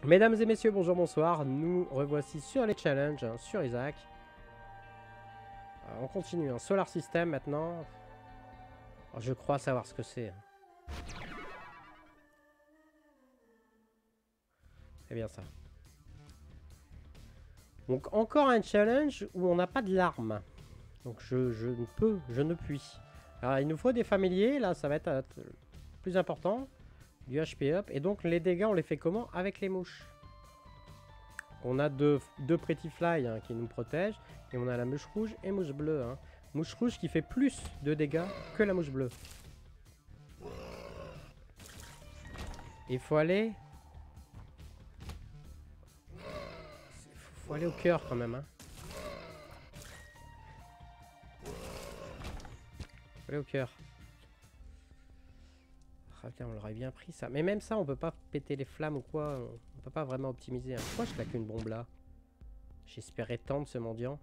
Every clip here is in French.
Mesdames et messieurs, bonjour, bonsoir. Nous revoici sur les challenges, sur Isaac. On continue, Solar System maintenant. Je crois savoir ce que c'est. C'est bien ça. Donc encore un challenge où on n'a pas de larmes. Donc je ne puis. Alors il nous faut des familiers, là ça va être plus important. Du HP up. Et donc les dégâts on les fait comment? Avec les mouches. On a deux Pretty Fly qui nous protègent. Et on a la mouche rouge et mouche bleue. Mouche rouge qui fait plus de dégâts que la mouche bleue. Il faut aller... Faut aller au cœur quand même. Faut aller au cœur. Ah, tiens, on l'aurait bien pris ça. Mais même ça, on peut pas péter les flammes ou quoi. On peut pas vraiment optimiser. Pourquoi je claque une bombe là? J'espérais tendre ce mendiant.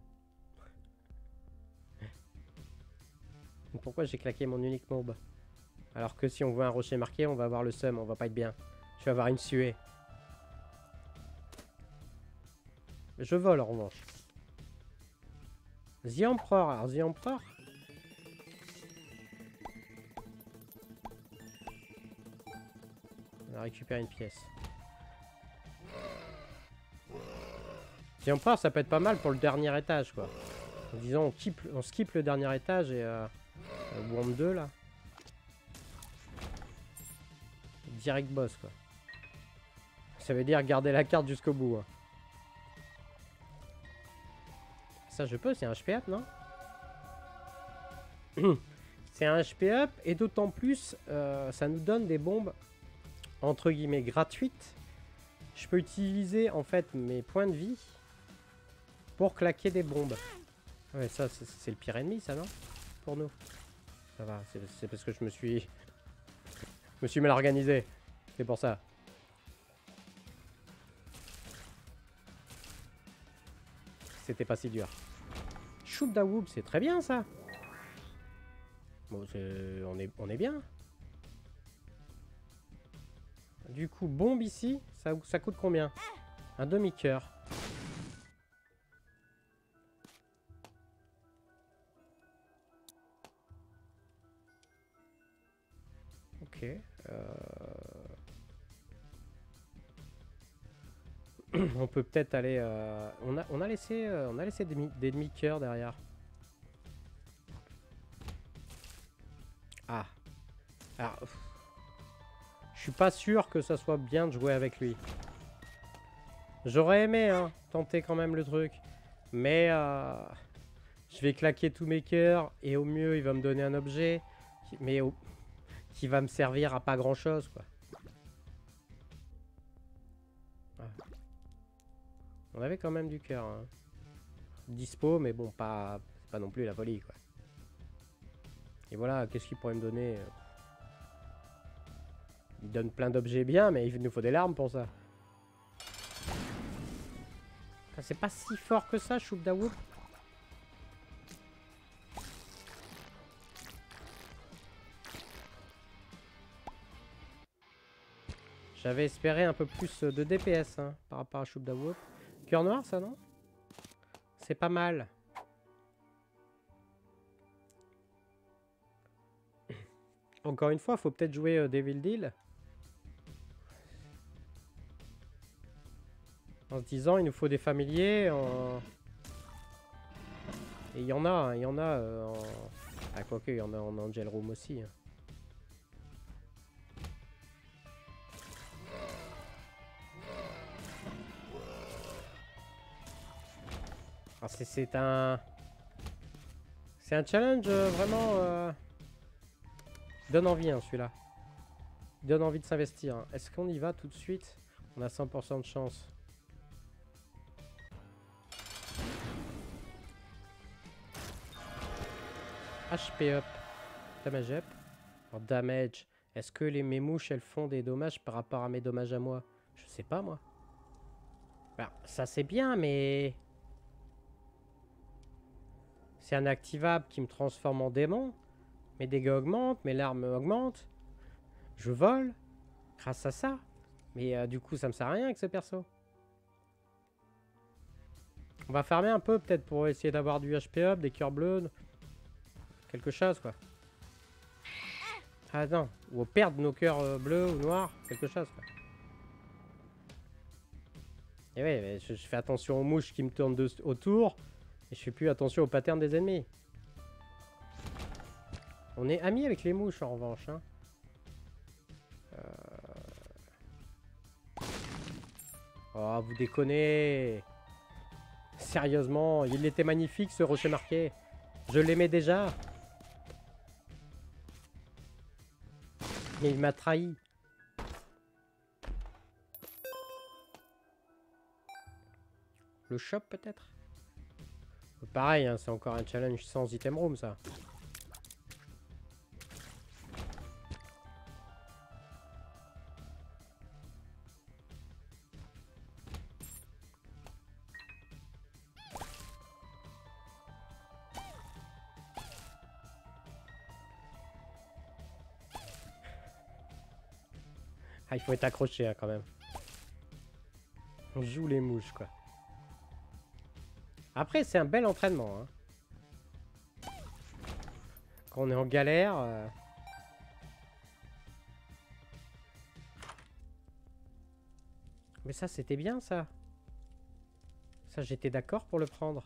Pourquoi j'ai claqué mon unique bombe? Alors que si on voit un rocher marqué, on va avoir le seum, on va pas être bien. Je vais avoir une suée. Je vole en revanche. The Emperor. Alors The Emperor. On a récupéré une pièce. The Emperor, ça peut être pas mal pour le dernier étage quoi. Disons on skip le dernier étage et Worm 2 là. Direct boss quoi. Ça veut dire garder la carte jusqu'au bout. Ça je peux, c'est un HP up non? C'est un HP up et d'autant plus ça nous donne des bombes entre guillemets gratuites. Je peux utiliser en fait mes points de vie pour claquer des bombes. Ouais ça c'est le pire ennemi ça non? Pour nous. Ça va, c'est parce que je me suis mal organisé. C'est pour ça. C'était pas si dur. Shoot da whoop, c'est très bien ça. Bon, on est bien. Du coup, bombe ici, ça coûte combien? Un demi-cœur. Ok. On peut peut-être aller... on a laissé des demi-cœurs derrière. Ah. Alors, je suis pas sûr que ça soit bien de jouer avec lui. J'aurais aimé tenter quand même le truc. Mais je vais claquer tous mes cœurs. Et au mieux, il va me donner un objet. Mais qui va me servir à pas grand chose quoi. Ah. On avait quand même du cœur. Dispo, mais bon, pas non plus la folie quoi. Et voilà, qu'est-ce qu'il pourrait me donner? Il donne plein d'objets bien, mais il nous faut des larmes pour ça. C'est pas si fort que ça, Shoop da Whoop. J'avais espéré un peu plus de DPS par rapport à Shoop da Whoop. Cœur noir, ça, non? C'est pas mal. Encore une fois, faut peut-être jouer Devil Deal. En se disant, il nous faut des familiers. Et il y en a, Ah, quoique, il y en a en Angel Room aussi. Alors c'est un challenge vraiment... Donne envie celui-là. Donne envie de s'investir. Est-ce qu'on y va tout de suite? On a 100% de chance. HP up. Damage up. Alors damage. Est-ce que mes mouches elles font des dommages par rapport à mes dommages à moi? Je sais pas moi. Alors, ça c'est bien mais... C'est un activable qui me transforme en démon. Mes dégâts augmentent, mes larmes augmentent. Je vole grâce à ça. Mais du coup, ça me sert à rien avec ce perso. On va farmer un peu peut-être pour essayer d'avoir du HP up, des cœurs bleus. Quelque chose quoi. Ah non, ou perdre nos cœurs bleus ou noirs, quelque chose quoi. Et ouais, mais je fais attention aux mouches qui me tournent autour. Et je fais plus attention aux patterns des ennemis. On est amis avec les mouches en revanche. Hein. Oh, vous déconnez. Sérieusement, il était magnifique ce rocher marqué. Je l'aimais déjà. Mais il m'a trahi. Le shop peut-être? Pareil, hein, c'est encore un challenge sans item room ça. Ah, il faut être accroché hein, quand même. On joue les mouches quoi. Après, c'est un bel entraînement. Hein. Quand on est en galère... Mais ça, c'était bien ça. Ça, j'étais d'accord pour le prendre.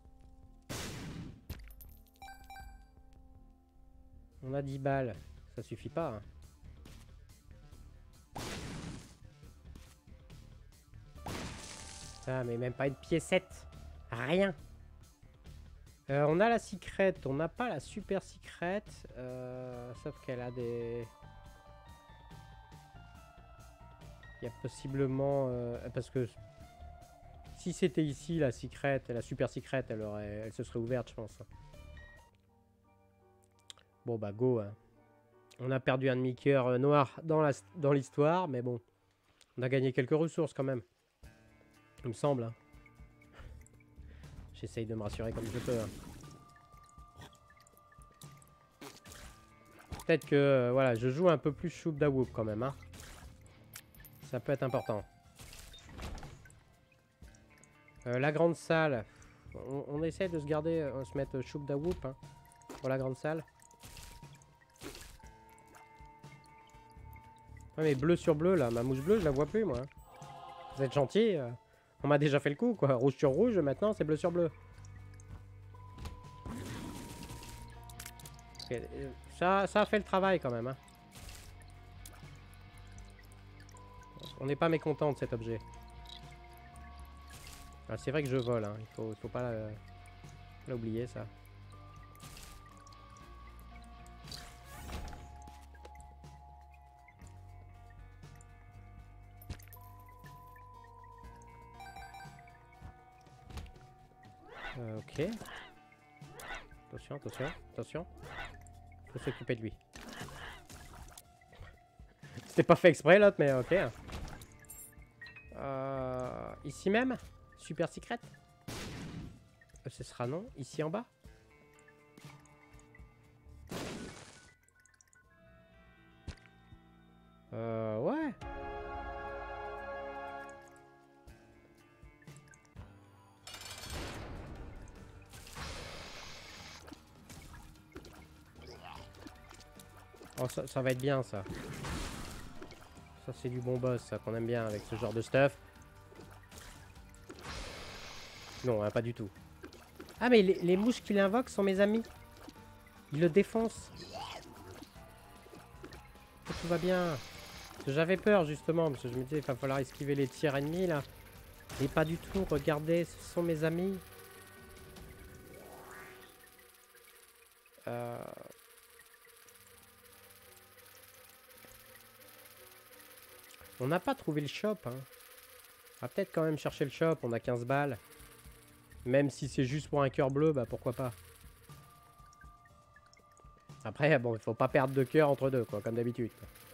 On a 10 balles. Ça suffit pas. Hein. Ah, mais même pas une piécette. Rien. On a la secret. On n'a pas la super secret. Sauf qu'elle a des... Il y a possiblement... parce que... Si c'était ici, la secret, la super secret, elle se serait ouverte, je pense. Bon, bah, go. Hein. On a perdu un demi-cœur noir dans l'histoire, mais bon. On a gagné quelques ressources, quand même. Il me semble. Hein. J'essaye de me rassurer comme je peux. Hein. Peut-être que, voilà, je joue un peu plus Shoop da Whoop, quand même. Hein. Ça peut être important. La grande salle. On essaie de se garder, se mettre Shoop da Whoop hein, pour la grande salle. Ouais, mais bleu sur bleu, là. Ma mouche bleue, je la vois plus, moi. Vous êtes gentil. On m'a déjà fait le coup, quoi. Rouge sur rouge, maintenant, c'est bleu sur bleu. Ça a fait le travail, quand même. Hein. On n'est pas mécontent de cet objet. C'est vrai que je vole. Hein. Il faut pas l'oublier, ça. Ok. Attention, attention, attention. Faut s'occuper de lui. C'était pas fait exprès l'autre, mais ok. Ici même? Super secret? Ce sera non. Ici en bas? Ouais. Oh, ça va être bien, ça. Ça, c'est du bon boss, ça, qu'on aime bien avec ce genre de stuff. Non, hein, pas du tout. Ah, mais les mouches qu'il invoque sont mes amis. Ils le défoncent. Tout va bien. J'avais peur, justement, parce que je me disais, il va falloir esquiver les tirs ennemis, là. Mais pas du tout, regardez, ce sont mes amis. On n'a pas trouvé le shop, hein. On va peut-être quand même chercher le shop, on a 15 balles. Même si c'est juste pour un cœur bleu, bah pourquoi pas. Après, bon, il faut pas perdre de cœur entre deux, quoi, comme d'habitude.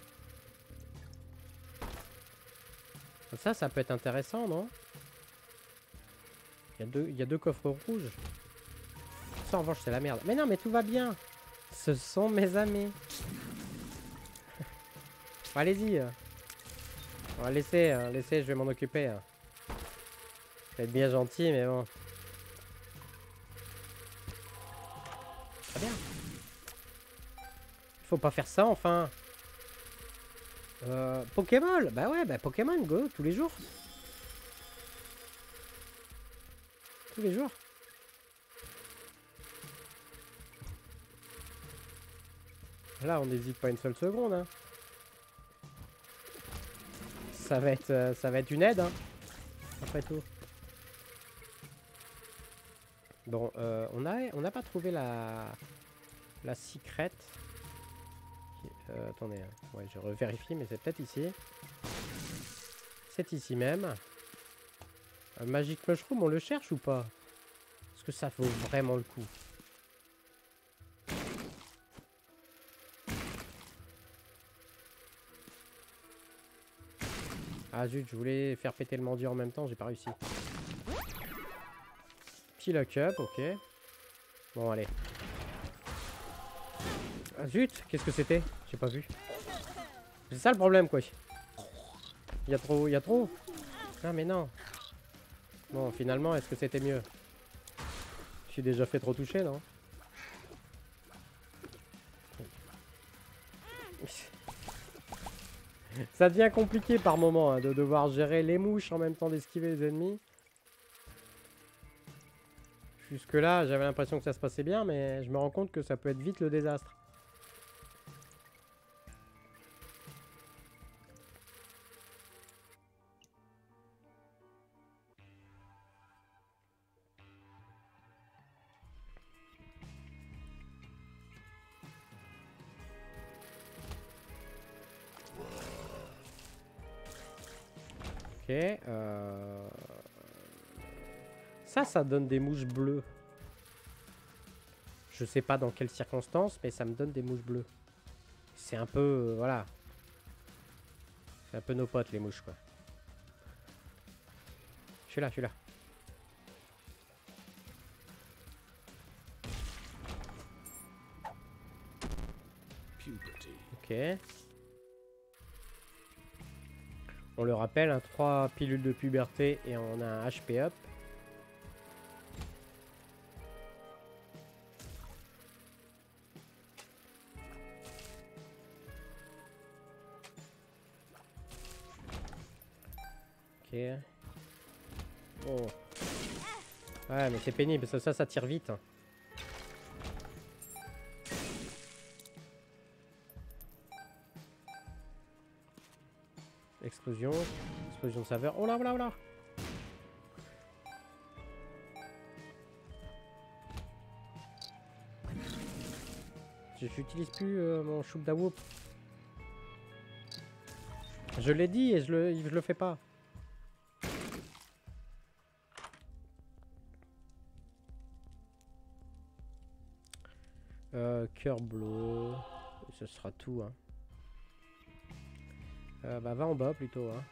Ça peut être intéressant, non? Il y a deux coffres rouges. Ça, en revanche, c'est la merde. Mais non, mais tout va bien. Ce sont mes amis. Allez-y. On va laisser, hein, laisser, je vais m'en occuper. Hein. Je vais être bien gentil, mais bon. Très bien. Faut pas faire ça, enfin. Pokémon. Bah ouais, bah Pokémon, go, tous les jours. Tous les jours. Là, on n'hésite pas une seule seconde. Hein. Ça va être une aide, hein, après tout. Bon, on n'a pas trouvé la secrète. Attendez, hein. Ouais, je revérifie, mais c'est peut-être ici. C'est ici même. Magic Mushroom, on le cherche ou pas? Est-ce que ça vaut vraiment le coup? Ah zut, je voulais faire péter le mendiant en même temps, j'ai pas réussi. Petit lock-up, ok. Bon, allez. Ah zut, qu'est-ce que c'était? J'ai pas vu. C'est ça le problème, quoi. Il y a trop, il y a trop. Ah mais non. Bon, finalement, est-ce que c'était mieux? Je suis déjà fait trop toucher, non? Ça devient compliqué par moment, hein, de devoir gérer les mouches en même temps d'esquiver les ennemis. Jusque là, j'avais l'impression que ça se passait bien, mais je me rends compte que ça peut être vite le désastre. Ok. Ça donne des mouches bleues. Je sais pas dans quelles circonstances, mais ça me donne des mouches bleues. C'est un peu... voilà. C'est un peu nos potes, les mouches, quoi. Je suis là, je suis là. Ok. On le rappelle, hein, 3 pilules de puberté et on a un HP up. Ok. Oh. Ouais, mais c'est pénible, parce que ça tire vite. Hein. Explosion. Explosion de saveur. Oh là, oh là, oh là. J'utilise plus mon choup d'awoup. Je l'ai dit et je le fais pas. Cœur bleu. Ce sera tout. Hein. Bah va en bas plutôt. Hein.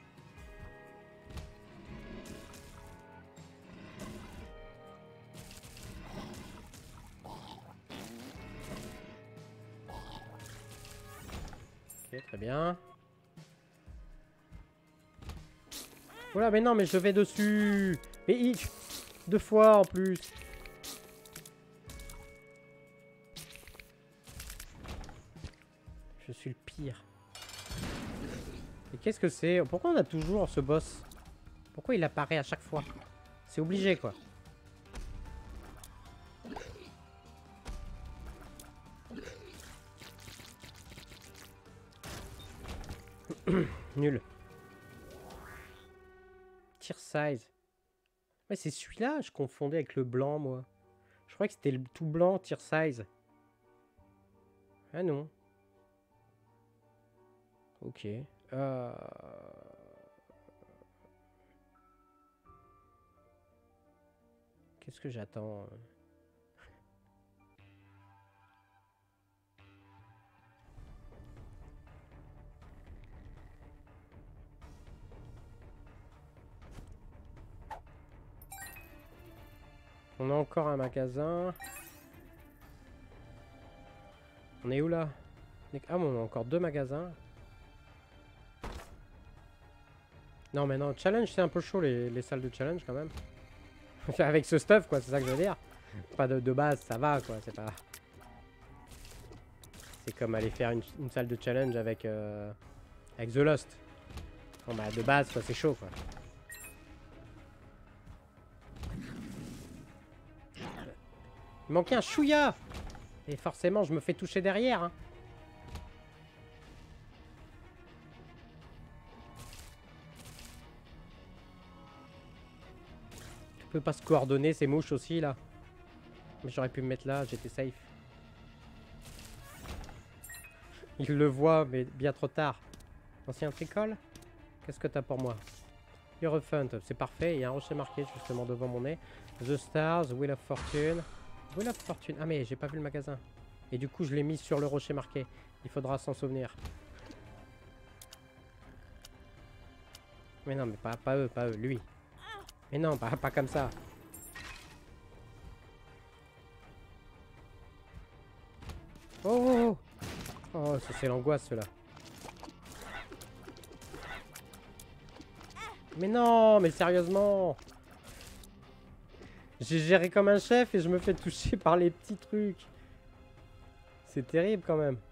Ok, très bien. Voilà, mais non, mais je vais dessus. Mais 2 fois en plus. Je suis le pire. Et qu'est-ce que c'est? Pourquoi on a toujours ce boss? Pourquoi il apparaît à chaque fois? C'est obligé, quoi. Nul. Tear size. Ouais, c'est celui-là, je confondais avec le blanc, moi. Je croyais que c'était le tout blanc, tear size. Ah non. Ok. Qu'est-ce que j'attends? On a encore un magasin. On est où là? Ah bon, on a encore 2 magasins. Non mais non, challenge c'est un peu chaud les salles de challenge quand même. Avec ce stuff quoi, c'est ça que je veux dire. Pas de base, ça va quoi, c'est pas... C'est comme aller faire une salle de challenge avec The Lost. Bon bah de base quoi, c'est chaud quoi. Il manquait un chouïa. Et forcément je me fais toucher derrière hein. Tu peux pas se coordonner ces mouches aussi là. Mais j'aurais pu me mettre là, j'étais safe. Il le voit, mais bien trop tard. Ancien tricole? Qu'est-ce que t'as pour moi? Hierophant, c'est parfait. Il y a un rocher marqué justement devant mon nez. The Stars, Wheel of Fortune. Wheel of Fortune. Ah mais j'ai pas vu le magasin. Et du coup je l'ai mis sur le rocher marqué. Il faudra s'en souvenir. Mais non, mais pas eux, lui. Mais non, pas comme ça. Oh, oh, oh, ça c'est l'angoisse cela. Mais non, mais sérieusement. J'ai géré comme un chef et je me fais toucher par les petits trucs. C'est terrible quand même.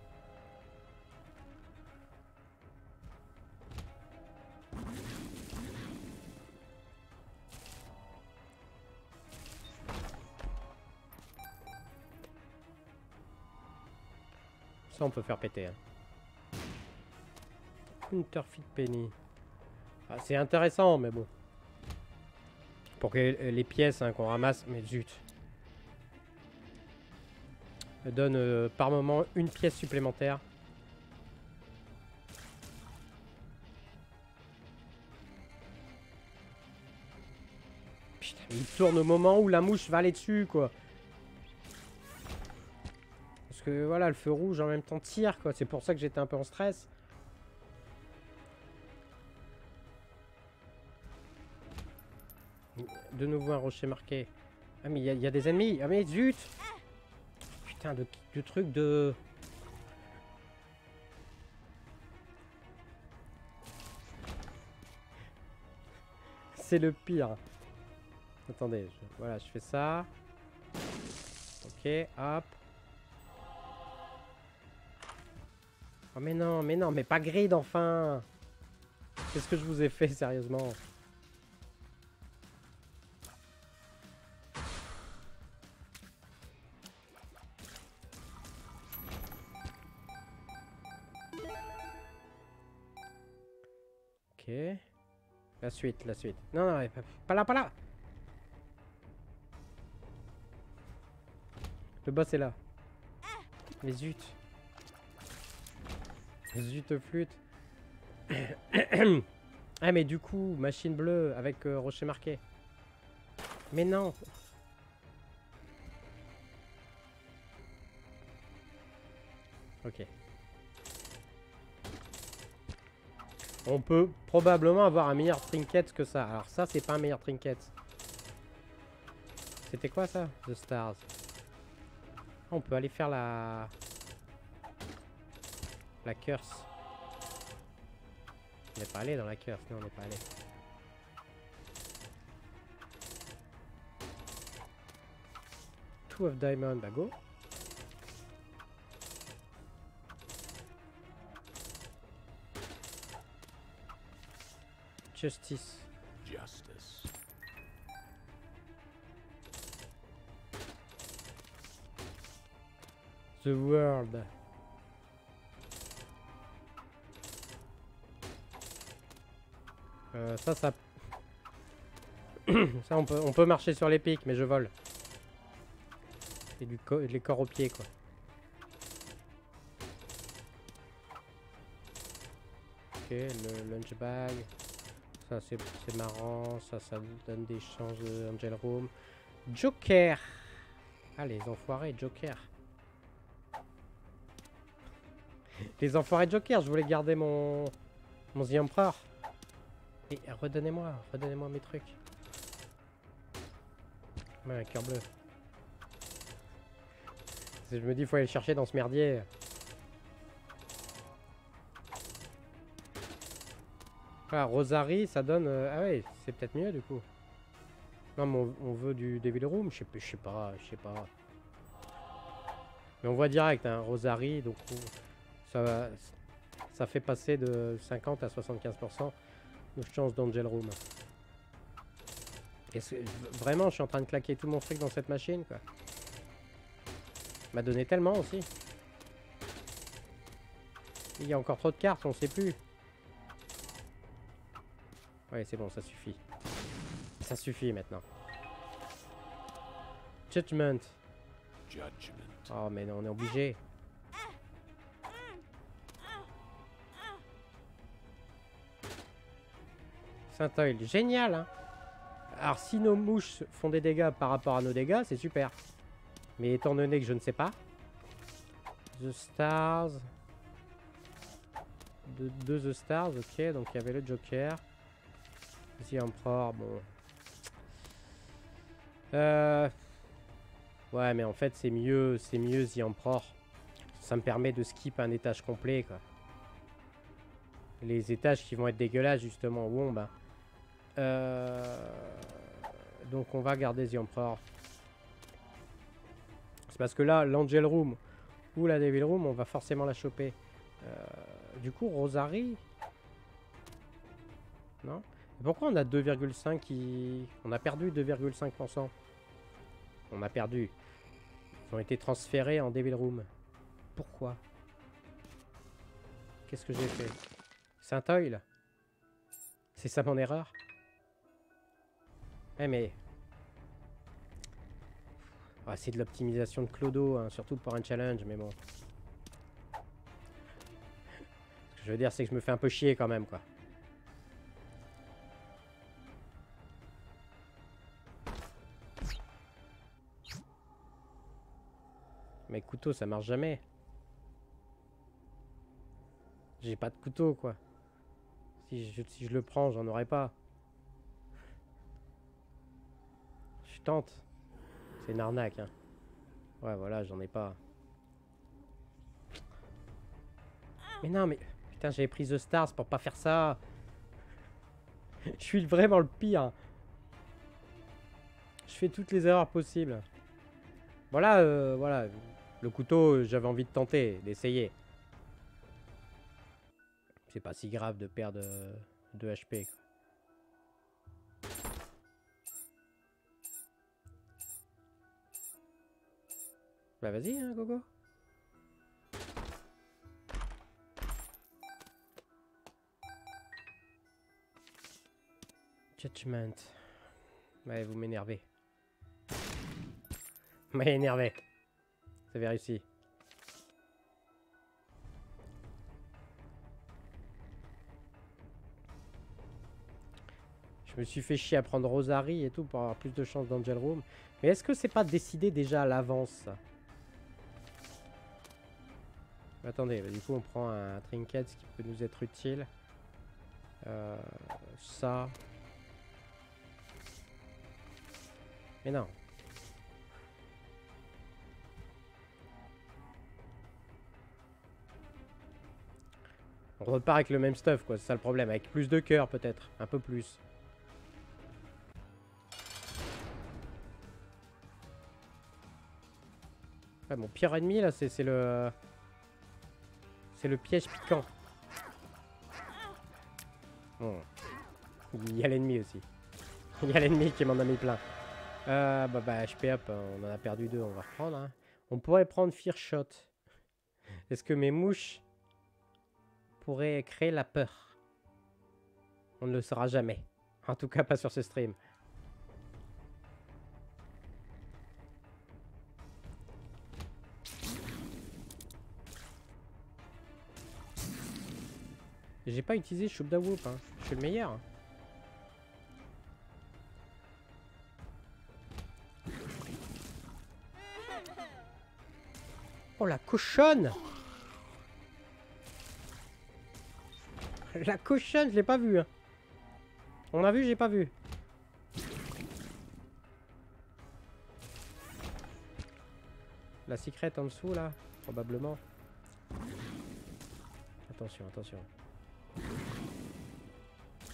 Ça on peut faire péter. Hein. Counterfeit Penny. Ah, c'est intéressant mais bon. Pour que les pièces hein, qu'on ramasse, mais zut. Donne par moment une pièce supplémentaire. Putain, il tourne au moment où la mouche va aller dessus, quoi. Parce que voilà, le feu rouge en même temps tire, quoi. C'est pour ça que j'étais un peu en stress. De nouveau un rocher marqué. Ah mais il y a des ennemis. Ah mais zut. Putain de truc de... C'est le pire. Attendez, voilà, je fais ça. Ok, hop. Oh mais non, mais pas grid enfin. Qu'est-ce que je vous ai fait sérieusement? Ok. La suite, la suite. Non, non, pas là, pas là. Le boss est là. Mais zut. Zut flûte. Ah mais du coup, machine bleue avec rocher marqué. Mais non. Ok. On peut probablement avoir un meilleur trinket que ça. Alors ça, c'est pas un meilleur trinket. C'était quoi ça? The Stars. On peut aller faire la curse. On n'est pas allé dans la curse, non on n'est pas allé. Two of Diamond, bah go. Justice. Justice. The World. Ça... ça on peut marcher sur les pics, mais je vole. Et les corps aux pieds, quoi. Ok, le lunch bag. Ça, c'est marrant. Ça donne des chances de Angel Room. Joker. Ah, les enfoirés, Joker. Les enfoirés Joker, je voulais garder mon The Emperor. Et redonnez-moi mes trucs. Ouais, un cœur bleu. Je me dis, il faut aller le chercher dans ce merdier. Ah, Rosary, ça donne... Ah ouais, c'est peut-être mieux du coup. Non, mais on veut du Devil Room, je sais pas. Mais on voit direct, hein, Rosary, donc ça fait passer de 50 à 75% de chance d'Angel Room. Et vraiment, je suis en train de claquer tout mon fric dans cette machine, quoi. M'a donné tellement aussi. Il y a encore trop de cartes, on sait plus. Ouais, c'est bon, ça suffit. Ça suffit maintenant. Judgment. Oh, mais non, on est obligé. Saint-Oil, génial, hein. Alors, si nos mouches font des dégâts par rapport à nos dégâts, c'est super. Mais étant donné que je ne sais pas. The Stars. De The Stars, ok. Donc, il y avait le Joker. The Emperor, bon. Ouais, mais en fait, c'est mieux The Emperor. Ça me permet de skip un étage complet, quoi. Les étages qui vont être dégueulasses, justement. Bon, bah. Donc, on va garder The Emperor. C'est parce que là, l'Angel Room ou la Devil Room, on va forcément la choper. Du coup, Rosary. Non? Pourquoi on a 2,5 qui... On a perdu 2,5%. On a perdu. Ils ont été transférés en Devil Room. Pourquoi? Qu'est-ce que j'ai fait? Saint-Oil? C'est ça mon erreur? Eh mais... Ah, c'est de l'optimisation de Clodo, hein, surtout pour un challenge, mais bon. Ce que je veux dire, c'est que je me fais un peu chier quand même, quoi. Mais couteau, ça marche jamais. J'ai pas de couteau, quoi. Si je le prends, j'en aurai pas. Je tente. C'est une arnaque, hein. Ouais, voilà, j'en ai pas. Mais non, mais... Putain, j'avais pris The Stars pour pas faire ça. Je suis vraiment le pire. Je fais toutes les erreurs possibles. Voilà, voilà. Le couteau, j'avais envie de tenter, d'essayer. C'est pas si grave de perdre 2 HP, quoi. Bah vas-y, hein, Gogo. Judgment. Ouais, vous m'énervez. Vous m'avez énervé. Vous avez réussi. Je me suis fait chier à prendre Rosary et tout pour avoir plus de chance d'Angel Room. Mais est-ce que c'est pas décidé déjà à l'avance? Attendez, du coup on prend un trinket qui peut nous être utile. Ça. Mais non. On repart avec le même stuff, quoi. C'est ça le problème. Avec plus de cœur, peut-être. Un peu plus. Ouais, mon pire ennemi, là, c'est le... C'est le piège piquant. Bon. Il y a l'ennemi aussi. Il y a l'ennemi qui m'en a mis plein. Bah, HP up, on en a perdu 2, on va reprendre. Hein. On pourrait prendre Fear Shot. Est-ce que mes mouches pourraient créer la peur? On ne le saura jamais. En tout cas, pas sur ce stream. J'ai pas utilisé Shoop da Whoop, hein. Je suis le meilleur. Oh la cochonne! La cochonne, je l'ai pas vue. Hein. On a vu, j'ai pas vu. La secrète en dessous là, probablement. Attention, attention.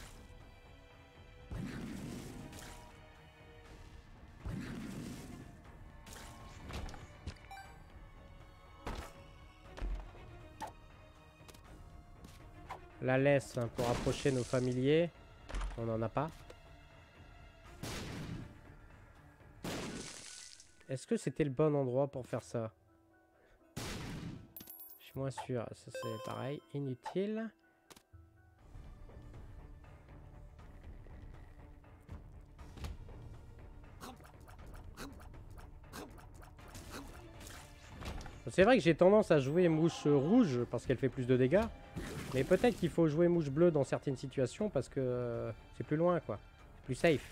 la laisse hein, pour approcher nos familiers. On n'en a pas. Est-ce que c'était le bon endroit pour faire ça? Je suis moins sûr. Ça c'est pareil, inutile. C'est vrai que j'ai tendance à jouer mouche rouge parce qu'elle fait plus de dégâts. Mais peut-être qu'il faut jouer mouche bleue dans certaines situations parce que c'est plus loin quoi. Plus safe.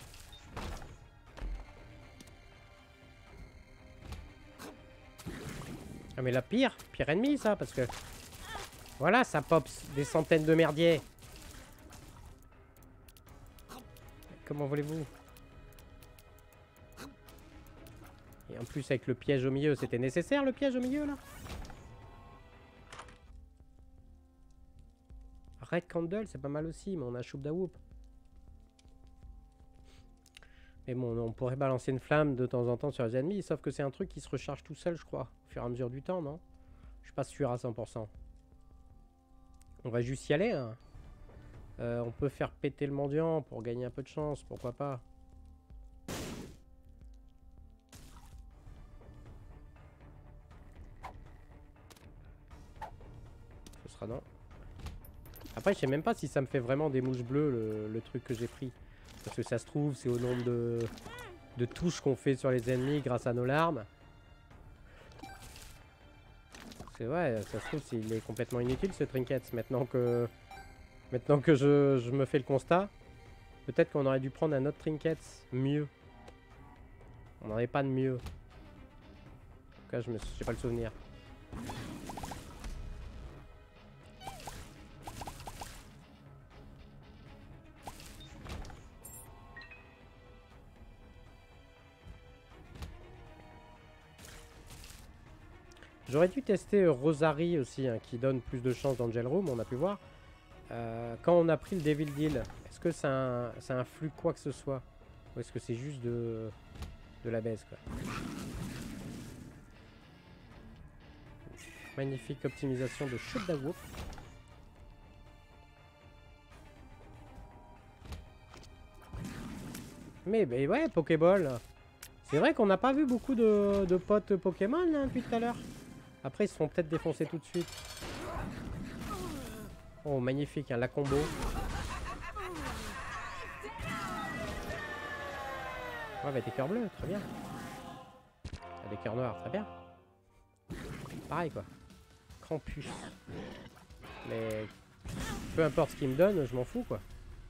Ah mais la pire ennemie ça parce que... Voilà ça pop des centaines de merdiers. Comment voulez-vous? Et en plus avec le piège au milieu, c'était nécessaire le piège au milieu là? Red Candle c'est pas mal aussi, mais on a Choup Dawoop. Mais bon, on pourrait balancer une flamme de temps en temps sur les ennemis, sauf que c'est un truc qui se recharge tout seul je crois, au fur et à mesure du temps, non? Je suis pas sûr à 100%. On va juste y aller hein. On peut faire péter le mendiant pour gagner un peu de chance, pourquoi pas. Ce sera non. Après je sais même pas si ça me fait vraiment des mouches bleues le truc que j'ai pris. Parce que ça se trouve c'est au nombre de touches qu'on fait sur les ennemis grâce à nos larmes. C'est vrai, ça se trouve il est complètement inutile ce trinket maintenant que je me fais le constat. Peut-être qu'on aurait dû prendre un autre trinket mieux. On n'en avait pas de mieux. En tout cas, j'ai pas le souvenir. J'aurais dû tester Rosary aussi, hein, qui donne plus de chance dans le Gel Room, on a pu voir. Quand on a pris le Devil Deal, est-ce que ça influe quoi que ce soit? Ou est-ce que c'est juste de la baisse quoi? Magnifique optimisation de Choup Dawoop. Mais ouais, Pokéball. C'est vrai qu'on n'a pas vu beaucoup de potes Pokémon hein, depuis tout à l'heure. Après, ils se font peut-être défoncer tout de suite. Oh, magnifique, hein, la combo. Ouais, bah des cœurs bleus, très bien. Ah, des cœurs noirs, très bien. Pareil, quoi. Krampus. Mais peu importe ce qu'il me donne, je m'en fous, quoi.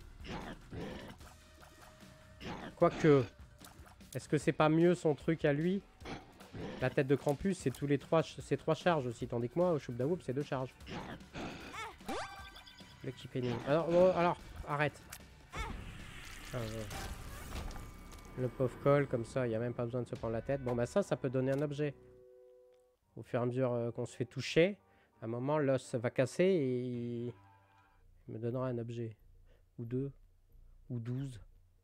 Quoique, est-ce que c'est pas mieux son truc à lui? La tête de Krampus, c'est c'est 3 charges aussi, tandis que moi, au Choup Dawoop, c'est 2 charges. Le Lucky Penny. Alors, arrête. Le pauvre col, comme ça, il n'y a même pas besoin de se prendre la tête. Bon, bah ça peut donner un objet. Au fur et à mesure qu'on se fait toucher, à un moment, l'os va casser et il me donnera un objet. Ou 2. Ou 12.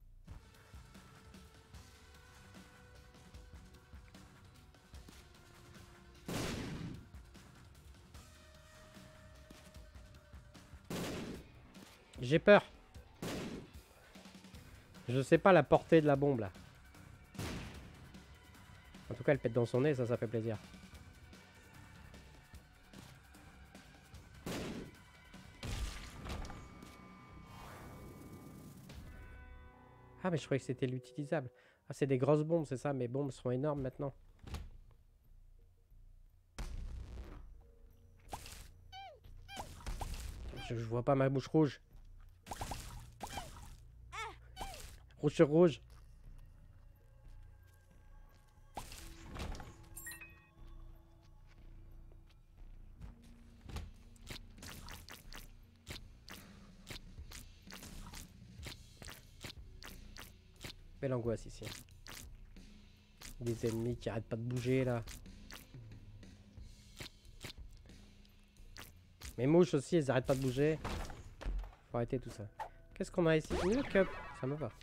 J'ai peur. Je sais pas la portée de la bombe là. En tout cas, elle pète dans son nez, ça fait plaisir. Ah, mais je croyais que c'était l'utilisable. Ah, c'est des grosses bombes, c'est ça. Mes bombes sont énormes maintenant. Je vois pas ma bouche rouge. Rouge sur rouge. Belle angoisse ici. Des ennemis qui arrêtent pas de bouger là. Mes mouches aussi, elles arrêtent pas de bouger. Faut arrêter tout ça. Qu'est-ce qu'on a ici? Une cup. Ça me va.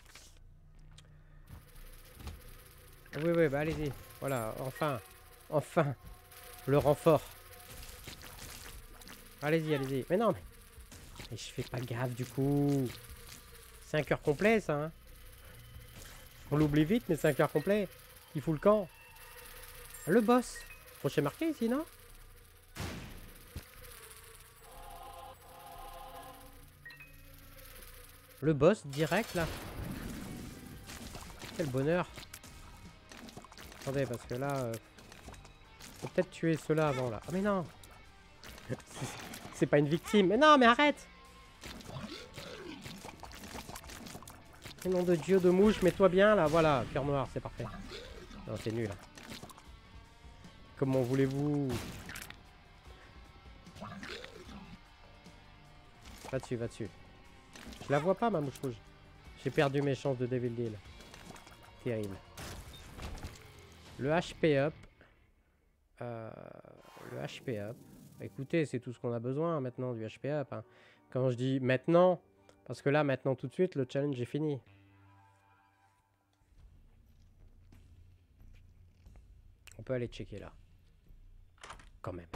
Oui, bah allez-y. Voilà, enfin. Le renfort. Allez-y. Mais non, mais... Et je fais pas gaffe du coup. C'est un cœur complet ça. Hein. On l'oublie vite, mais c'est un cœur complet. Il fout le camp. Le boss. Crochet marqué ici, non? Le boss direct là. Quel bonheur. Attendez, parce que là... faut peut-être tuer ceux-là avant là. Ah mais non. C'est pas une victime. Mais non, mais arrête. Et nom de Dieu de mouche, mets-toi bien là. Voilà, cœur noir, c'est parfait. Non, c'est nul. Comment voulez-vous? Va dessus, va dessus. Je la vois pas ma mouche rouge. J'ai perdu mes chances de Devil Deal. Terrible. Le HP up. Le HP up. Écoutez, c'est tout ce qu'on a besoin maintenant du HP up. Hein. Quand je dis maintenant, parce que là, maintenant, tout de suite, le challenge est fini. On peut aller checker là. Quand même.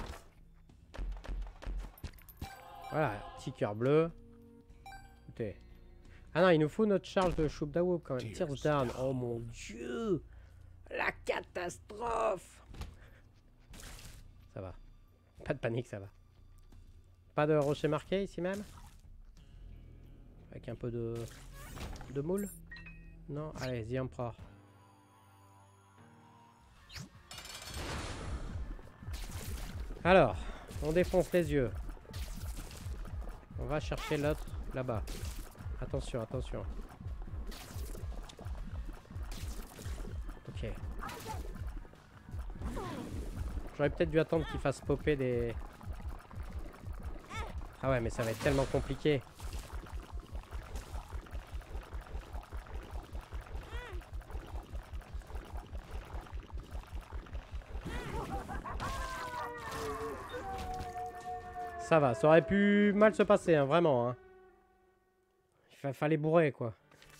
Voilà, petit cœur bleu. Écoutez. Ah non, il nous faut notre charge de Shoop Dawoop quand même. Tears down. Oh mon dieu. La catastrophe. Ça va. Pas de panique, ça va. Pas de rocher marqué ici même? Avec un peu de moule? Non? Allez, The Emperor. Alors, on défonce les yeux. On va chercher l'autre là-bas. Attention, attention. Ok. J'aurais peut-être dû attendre qu'il fasse popper des... Ah ouais, mais ça va être tellement compliqué. Ça va, ça aurait pu mal se passer, hein, vraiment. Hein. Il fallait bourrer, quoi.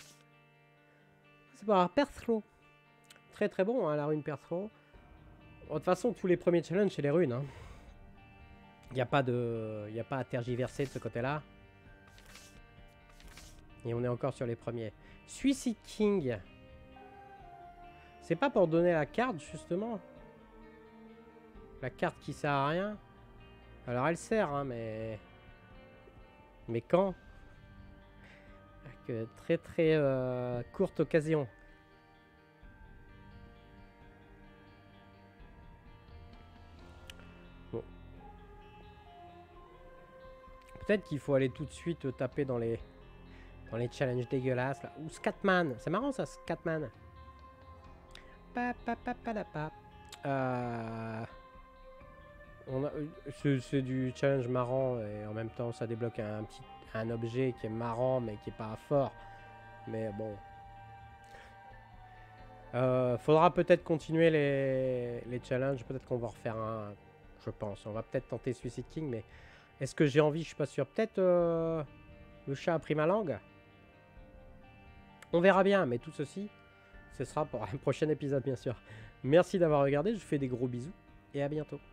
C'est pas Perthro. Très très bon, hein, la rune Perthro. De toute façon, tous les premiers challenges, c'est les runes. Hein. Il n'y a pas à tergiverser de ce côté-là. Et on est encore sur les premiers. Suicide King. C'est pas pour donner la carte, justement. La carte qui sert à rien. Alors elle sert, hein, mais... Mais quand? Avec très très courte occasion. Bon. Peut-être qu'il faut aller tout de suite taper dans les challenges dégueulasses là. Ou Scatman. C'est marrant ça, Scatman. C'est du challenge marrant et en même temps ça débloque un objet qui est marrant mais qui est pas fort. Mais bon. Faudra peut-être continuer les challenges. Peut-être qu'on va refaire un. Je pense. On va peut-être tenter Suicide King. Mais est-ce que j'ai envie? Je suis pas sûr. Peut-être le chat a pris ma langue. On verra bien. Mais tout ceci, ce sera pour un prochain épisode bien sûr. Merci d'avoir regardé. Je vous fais des gros bisous. Et à bientôt.